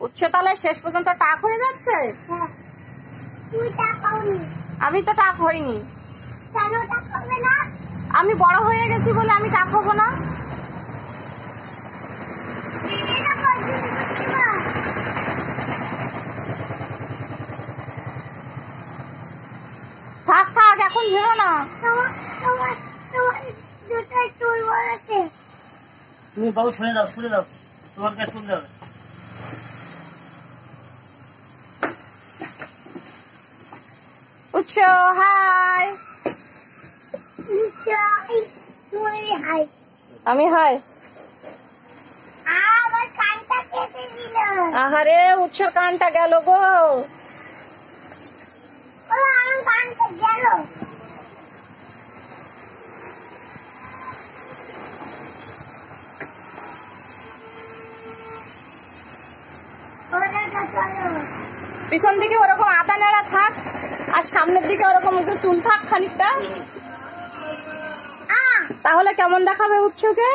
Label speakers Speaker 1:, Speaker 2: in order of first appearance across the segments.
Speaker 1: উচ্চতলে শেষ পর্যন্ত টাক হয়ে যাচ্ছে। আমি তো টাক হইনি। আমি বড় হয়ে গেছি বলে আমি টাক হবো না। থাক থাক, এখন ঝেড়ো না।
Speaker 2: তুমি বাবু শুনে দাও, শুনে দাও, তোমার কাছে শুনতে হবে।
Speaker 1: উচ্চ হাই। আমি হাই। আহারে উচ্চর কানটা গেল গো। পিছন দিকে ওরকম আদা নেড়া থাক, আর সামনের দিকে ওরকম একটু চুল থাক খানিকটা, তাহলে কেমন দেখাবে উৎসকে?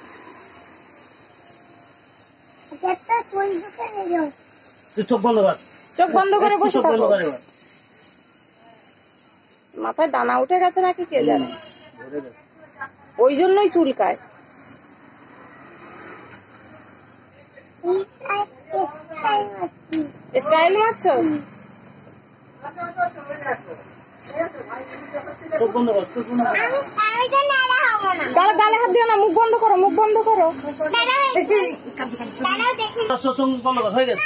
Speaker 2: চোখ বন্ধ কর,
Speaker 1: চোখ বন্ধ করে বসে থাকো। মাথায় দানা উঠে গেছে নাকি কে জানে, ওই জন্যই চুলকায়। স্টাইল মারছো? গালে হাত দিও না, মুখ বন্ধ করো, মুখ বন্ধ করো।
Speaker 2: হয়ে গেছে।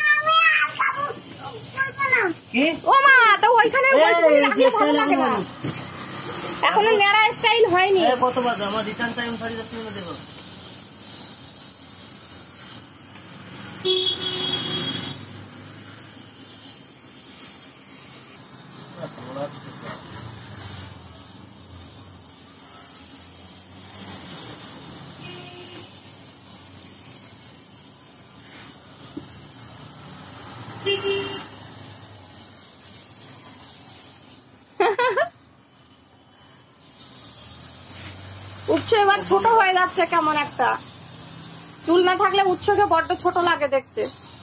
Speaker 1: ও মা, তো ওইখানে ভালো লাগে না, এখনো নেড়া স্টাইল হয়নি।
Speaker 2: কত বাজে? আমার রিটার্ন টাইম 10:30 দেবো।
Speaker 1: উচ্চ এবার ছোট হয়ে যাচ্ছে কেমন একটা। চুল না থাকলে উচ্চকে বড্ড ছোট লাগে দেখতে।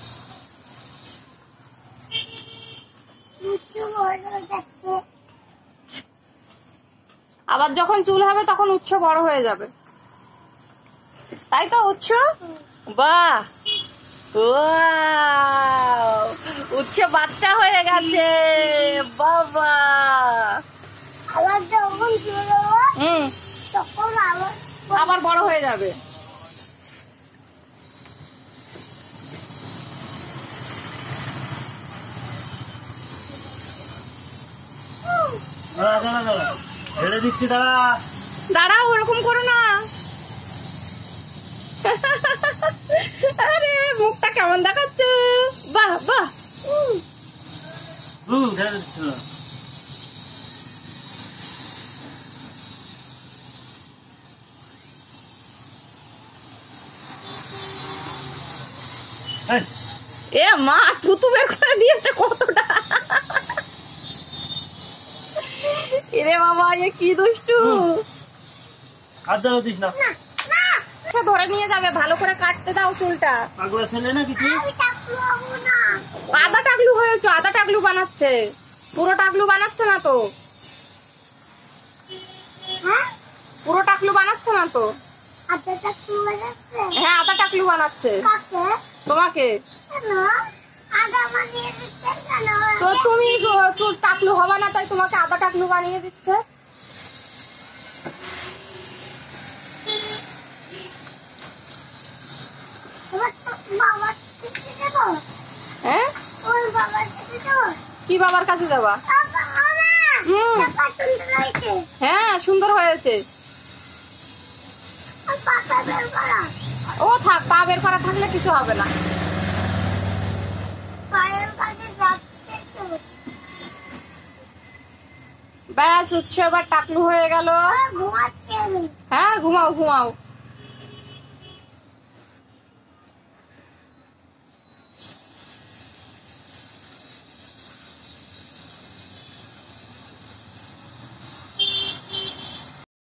Speaker 1: আবার যখন চুল হবে তখন উচ্চ বড় হয়ে যাবে, তাই তো উচ্চ? বাহ, উচ্চ বাচ্চা হয়ে গেছে বাবা। আবার বড় হয়ে যাবে।
Speaker 2: ছেড়ে দিচ্ছি, দাঁড়া
Speaker 1: দাঁড়াও, ওরকম করো না। আরে মুখটা কেমন দেখাচ্ছে, বাহ বাহ।
Speaker 2: ছেড়ে দিচ্ছিল।
Speaker 1: এ মা, থুতু বের করে দিয়েছে কতটা। এরে বাবা, এ কি দুষ্টু।
Speaker 2: আচ্ছা
Speaker 1: ধরে নিয়ে যাবে, ভালো করে কাটতে দাও চুলটা। আদা টাকলু হয়েছে, আদা টাকলু বানাচ্ছে, পুরো টাকলু বানাচ্ছে না তো। পুরো টাকলু বানাচ্ছে না তো। হ্যাঁ, আদা টাকলু বানাচ্ছে। তোমাকে তো, তুমি চুল টাকলু হবা না, তাই তোমাকে আদা টাকলু বানিয়ে দিচ্ছে। হ্যাঁ, কি বাবার কাছে যাবা? হ্যাঁ, সুন্দর হয়েছে। ও থাক, পা বের করা থাকলে কিছু হবে না। ব্যাস, উচ্চ এবার টাকলু হয়ে গেল। হ্যাঁ, ঘুমাও ঘুমাও।